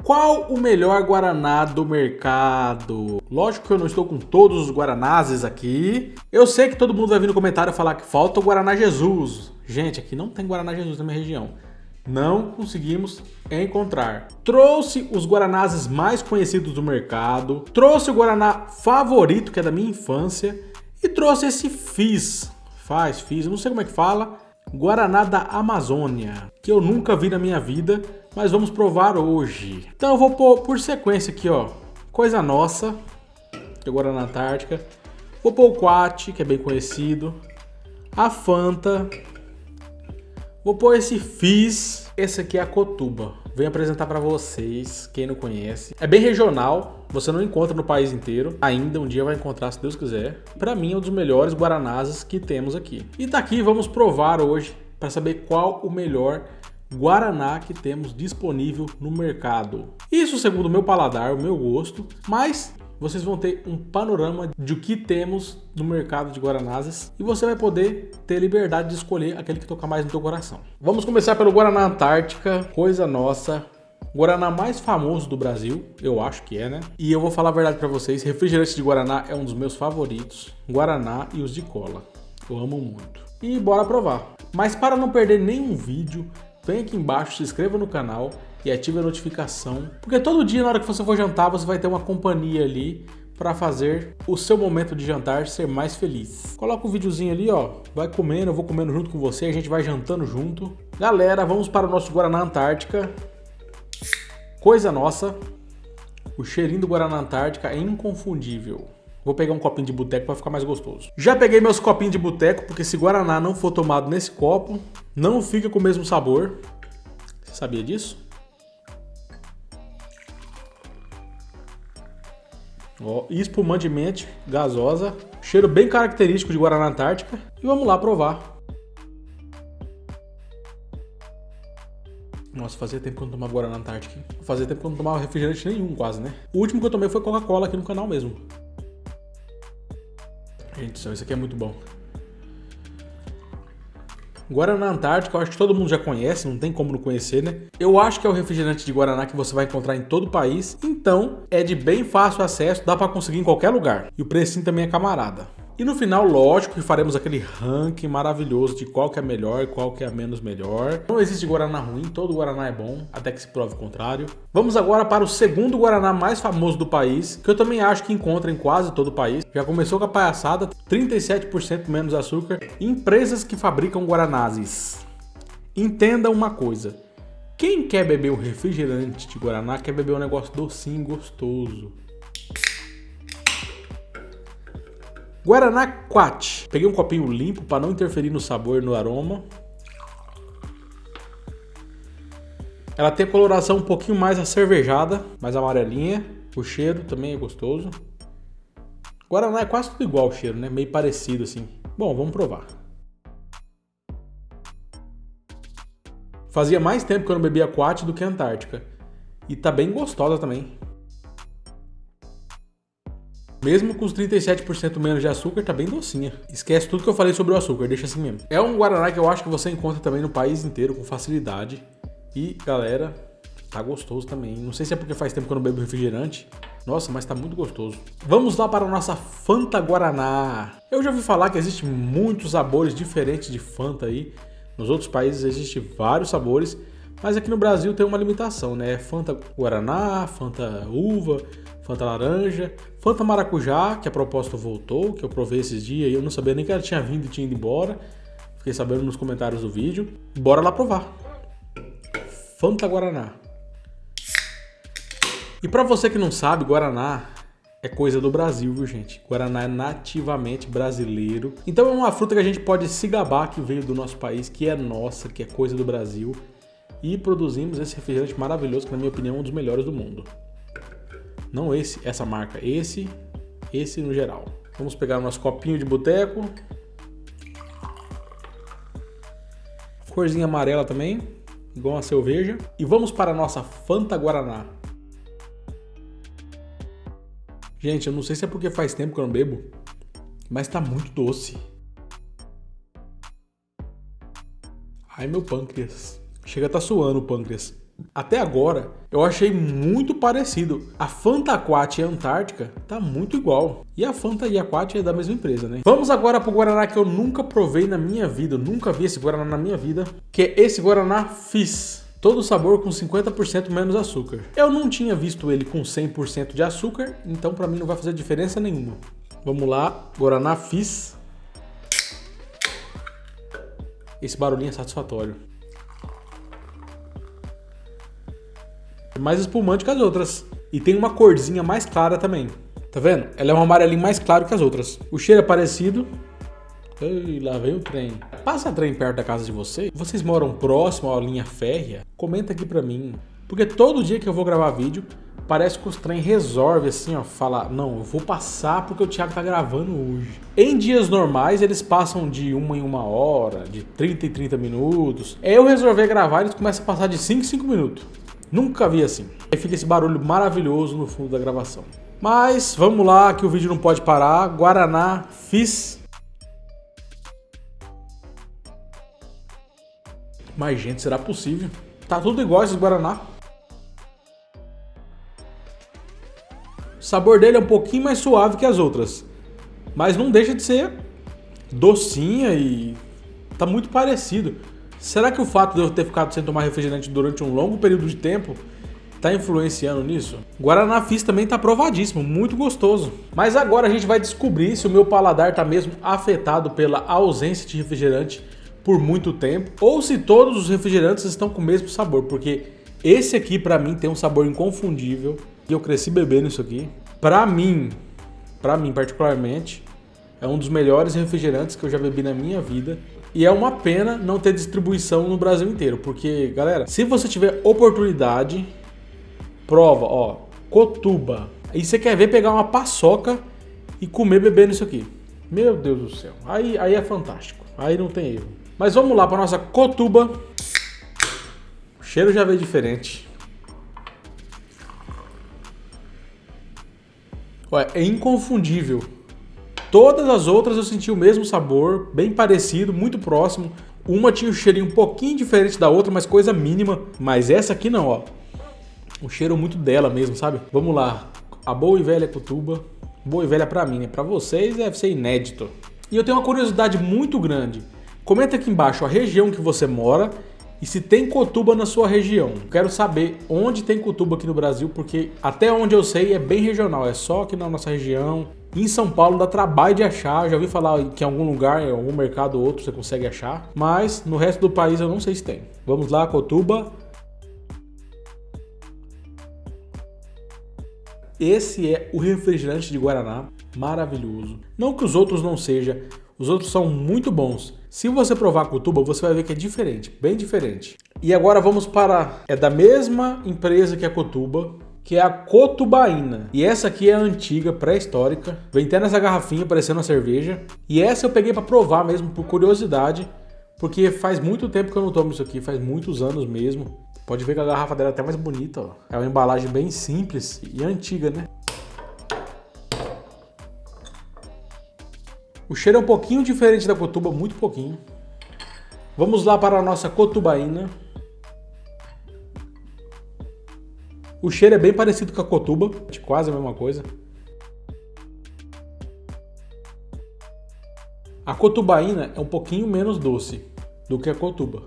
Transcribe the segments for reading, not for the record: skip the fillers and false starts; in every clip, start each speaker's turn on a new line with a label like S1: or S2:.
S1: Qual o melhor Guaraná do mercado? Lógico que eu não estou com todos os Guaranazes aqui. Eu sei que todo mundo vai vir no comentário falar que falta o Guaraná Jesus. Gente, aqui não tem Guaraná Jesus na minha região. Não conseguimos encontrar. Trouxe os Guaranazes mais conhecidos do mercado. Trouxe o Guaraná favorito, que é da minha infância. E trouxe esse Fizz. Fizz, não sei como é que fala. Guaraná da Amazônia, que eu nunca vi na minha vida, mas vamos provar hoje. Então eu vou pôr por sequência aqui, ó. Coisa Nossa, que é o Guaraná Antártica. Vou pôr o Quat, que é bem conhecido. A Fanta. Vou pôr esse Fizz. Esse aqui é a Cotuba. Venho apresentar para vocês, quem não conhece. É bem regional, você não encontra no país inteiro. Ainda um dia vai encontrar, se Deus quiser. Para mim é um dos melhores Guaranazes que temos aqui. E daqui vamos provar hoje para saber qual o melhor Guaraná que temos disponível no mercado. Isso segundo o meu paladar, o meu gosto, mas vocês vão ter um panorama de o que temos no mercado de Guaranazes e você vai poder ter liberdade de escolher aquele que toca mais no teu coração. Vamos começar pelo Guaraná Antártica, Coisa Nossa. Guaraná mais famoso do Brasil, eu acho que é, né? E eu vou falar a verdade pra vocês, refrigerante de Guaraná é um dos meus favoritos. Guaraná e os de cola. Eu amo muito. E bora provar. Mas para não perder nenhum vídeo, vem aqui embaixo, se inscreva no canal e ative a notificação, porque todo dia na hora que você for jantar, você vai ter uma companhia ali para fazer o seu momento de jantar ser mais feliz. Coloca um videozinho ali, ó, vai comendo, eu vou comendo junto com você, a gente vai jantando junto. Galera, vamos para o nosso Guaraná Antártica. Coisa Nossa. O cheirinho do Guaraná Antártica é inconfundível. Vou pegar um copinho de boteco para ficar mais gostoso. Já peguei meus copinhos de boteco, porque se Guaraná não for tomado nesse copo, não fica com o mesmo sabor. Você sabia disso? Ó, espumantemente, gasosa. Cheiro bem característico de Guaraná Antártica. E vamos lá provar. Nossa, fazia tempo que eu não tomava Guaraná Antártica. Fazia tempo que eu não tomava refrigerante nenhum, quase, né? O último que eu tomei foi Coca-Cola aqui no canal mesmo. Gente, isso aqui é muito bom. Guaraná Antártica, eu acho que todo mundo já conhece, não tem como não conhecer, né? Eu acho que é o refrigerante de Guaraná que você vai encontrar em todo o país. Então, é de bem fácil acesso, dá pra conseguir em qualquer lugar. E o precinho também é camarada. E no final, lógico que faremos aquele ranking maravilhoso de qual que é melhor e qual que é menos melhor. Não existe Guaraná ruim, todo Guaraná é bom, até que se prove o contrário. Vamos agora para o segundo Guaraná mais famoso do país, que eu também acho que encontra em quase todo o país. Já começou com a palhaçada, 37% menos açúcar. Empresas que fabricam Guaranazes. Entenda uma coisa, quem quer beber um refrigerante de Guaraná quer beber um negócio docinho, gostoso. Guaraná Quat. Peguei um copinho limpo para não interferir no sabor e no aroma. Ela tem a coloração um pouquinho mais acervejada, mais amarelinha. O cheiro também é gostoso. Guaraná é quase tudo igual o cheiro, né? Meio parecido assim. Bom, vamos provar. Fazia mais tempo que eu não bebia Quat do que Antártica. E tá bem gostosa também. Mesmo com os 37% menos de açúcar, tá bem docinha. Esquece tudo que eu falei sobre o açúcar, deixa assim mesmo. É um Guaraná que eu acho que você encontra também no país inteiro com facilidade. E, galera, tá gostoso também. Não sei se é porque faz tempo que eu não bebo refrigerante. Nossa, mas tá muito gostoso. Vamos lá para a nossa Fanta Guaraná. Eu já ouvi falar que existem muitos sabores diferentes de Fanta aí. Nos outros países existem vários sabores. Mas aqui no Brasil tem uma limitação, né? Fanta Guaraná, Fanta Uva, Fanta Laranja, Fanta Maracujá, que a propósito voltou, que eu provei esses dias e eu não sabia nem que ela tinha vindo e tinha ido embora. Fiquei sabendo nos comentários do vídeo. Bora lá provar. Fanta Guaraná. E pra você que não sabe, Guaraná é coisa do Brasil, viu, gente? Guaraná é nativamente brasileiro. Então é uma fruta que a gente pode se gabar que veio do nosso país, que é nossa, que é coisa do Brasil. E produzimos esse refrigerante maravilhoso, que na minha opinião é um dos melhores do mundo. Não essa marca, esse no geral. Vamos pegar o nosso copinho de boteco. Corzinha amarela também, igual uma cerveja. E vamos para a nossa Fanta Guaraná. Gente, eu não sei se é porque faz tempo que eu não bebo, mas tá muito doce. Ai, meu pâncreas. Chega a tá suando o pâncreas. Até agora, eu achei muito parecido. A Fanta Aquat e a Antártica tá muito igual. E a Fanta e a Aquat é da mesma empresa, né? Vamos agora pro Guaraná que eu nunca provei na minha vida. Eu nunca vi esse Guaraná na minha vida. Que é esse Guaraná Fizz. Todo sabor com 50% menos açúcar. Eu não tinha visto ele com 100% de açúcar, então pra mim não vai fazer diferença nenhuma. Vamos lá, Guaraná Fizz. Esse barulhinho é satisfatório. É mais espumante que as outras. E tem uma corzinha mais clara também. Tá vendo? Ela é um amarelinho mais claro que as outras. O cheiro é parecido. Ei, lá vem o trem. Passa trem perto da casa de vocês? Vocês moram próximo à linha férrea? Comenta aqui pra mim. Porque todo dia que eu vou gravar vídeo, parece que os trem resolve assim, ó, falar, não, eu vou passar porque o Thiago tá gravando hoje. Em dias normais, eles passam de 1 em 1 hora, de 30 em 30 minutos. É eu resolver gravar, eles começam a passar de 5 em 5 minutos. Nunca vi assim. Aí fica esse barulho maravilhoso no fundo da gravação. Mas vamos lá, que o vídeo não pode parar. Guaraná Fizz. Mas, gente, será possível? Tá tudo igual esses Guaraná. O sabor dele é um pouquinho mais suave que as outras. Mas não deixa de ser docinha e tá muito parecido. Será que o fato de eu ter ficado sem tomar refrigerante durante um longo período de tempo tá influenciando nisso? Guaraná Fizz também tá provadíssimo, muito gostoso. Mas agora a gente vai descobrir se o meu paladar tá mesmo afetado pela ausência de refrigerante por muito tempo, ou se todos os refrigerantes estão com o mesmo sabor, porque esse aqui pra mim tem um sabor inconfundível, e eu cresci bebendo isso aqui. Pra mim particularmente, é um dos melhores refrigerantes que eu já bebi na minha vida, e é uma pena não ter distribuição no Brasil inteiro, porque, galera, se você tiver oportunidade, prova, ó, Cotuba, e você quer ver pegar uma paçoca e comer bebendo isso aqui. Meu Deus do céu, aí é fantástico, aí não tem erro. Mas vamos lá para nossa Cotuba. O cheiro já veio diferente. Olha, é inconfundível. Todas as outras eu senti o mesmo sabor, bem parecido, muito próximo. Uma tinha um cheirinho um pouquinho diferente da outra, mas coisa mínima. Mas essa aqui não, ó. O cheiro muito dela mesmo, sabe? Vamos lá. A boa e velha Cotuba. Boa e velha pra mim, né? Pra vocês deve ser inédito. E eu tenho uma curiosidade muito grande. Comenta aqui embaixo a região que você mora e se tem Cotuba na sua região. Quero saber onde tem Cotuba aqui no Brasil, porque até onde eu sei é bem regional, é só aqui na nossa região. Em São Paulo dá trabalho de achar, já ouvi falar que em algum lugar, em algum mercado ou outro você consegue achar, mas no resto do país eu não sei se tem. Vamos lá, Cotuba. Esse é o refrigerante de Guaraná, maravilhoso. Não que os outros não sejam, os outros são muito bons. Se você provar a Cotuba, você vai ver que é diferente, bem diferente. E agora vamos para... É da mesma empresa que a Cotuba, que é a Cotubaína. E essa aqui é a antiga, pré-histórica. Vem até nessa garrafinha, parecendo uma cerveja. E essa eu peguei para provar mesmo, por curiosidade. Porque faz muito tempo que eu não tomo isso aqui, faz muitos anos mesmo. Pode ver que a garrafa dela é até mais bonita, ó. É uma embalagem bem simples e antiga, né? O cheiro é um pouquinho diferente da Cotuba, muito pouquinho. Vamos lá para a nossa Cotubaína. O cheiro é bem parecido com a Cotuba, quase a mesma coisa. A Cotubaína é um pouquinho menos doce do que a Cotuba.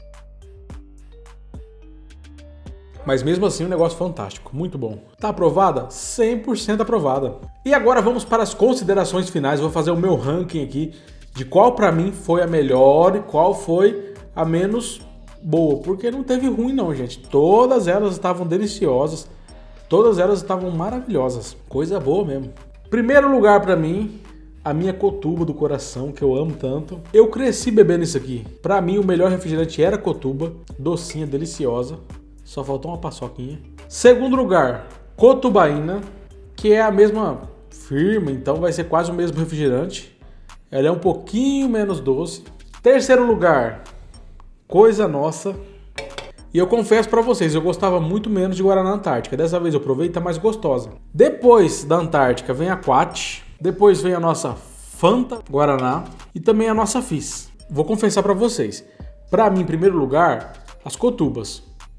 S1: Mas mesmo assim, um negócio fantástico, muito bom. Tá aprovada? 100% aprovada. E agora vamos para as considerações finais. Vou fazer o meu ranking aqui de qual pra mim foi a melhor e qual foi a menos boa. Porque não teve ruim não, gente. Todas elas estavam deliciosas. Todas elas estavam maravilhosas. Coisa boa mesmo. Primeiro lugar pra mim, a minha Cotuba do coração, que eu amo tanto. Eu cresci bebendo isso aqui. Pra mim, o melhor refrigerante era Cotuba. Docinha, deliciosa. Só faltou uma paçoquinha. Segundo lugar, Cotubaína, que é a mesma firma, então vai ser quase o mesmo refrigerante. Ela é um pouquinho menos doce. Terceiro lugar, Coisa Nossa. E eu confesso pra vocês, eu gostava muito menos de Guaraná Antártica. Dessa vez eu provei e tá mais gostosa. Depois da Antártica vem a Quat. Depois vem a nossa Fanta Guaraná. E também a nossa Fizz. Vou confessar pra vocês. Pra mim, em primeiro lugar, as Cotubas.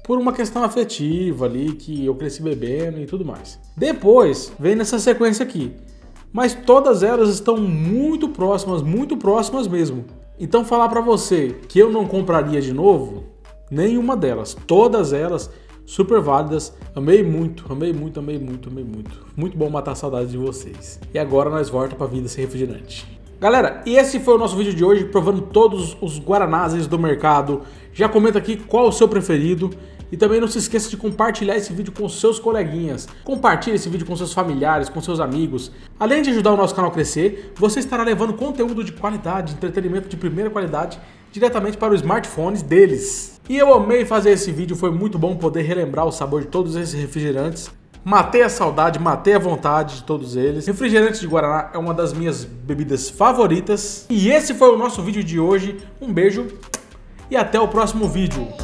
S1: por uma questão afetiva ali, que eu cresci bebendo e tudo mais. Depois, vem nessa sequência aqui. Mas todas elas estão muito próximas mesmo. Então falar pra você que eu não compraria de novo, nenhuma delas. Todas elas super válidas. Amei muito. Muito bom matar a saudade de vocês. E agora nós voltamos pra vida sem refrigerante. Galera, e esse foi o nosso vídeo de hoje, provando todos os guaranazes do mercado. Já comenta aqui qual o seu preferido. E também não se esqueça de compartilhar esse vídeo com seus coleguinhas. Compartilhe esse vídeo com seus familiares, com seus amigos. Além de ajudar o nosso canal a crescer, você estará levando conteúdo de qualidade, entretenimento de primeira qualidade, diretamente para os smartphones deles. E eu amei fazer esse vídeo, foi muito bom poder relembrar o sabor de todos esses refrigerantes. Matei a saudade, matei a vontade de todos eles. Refrigerante de Guaraná é uma das minhas bebidas favoritas. E esse foi o nosso vídeo de hoje. Um beijo e até o próximo vídeo.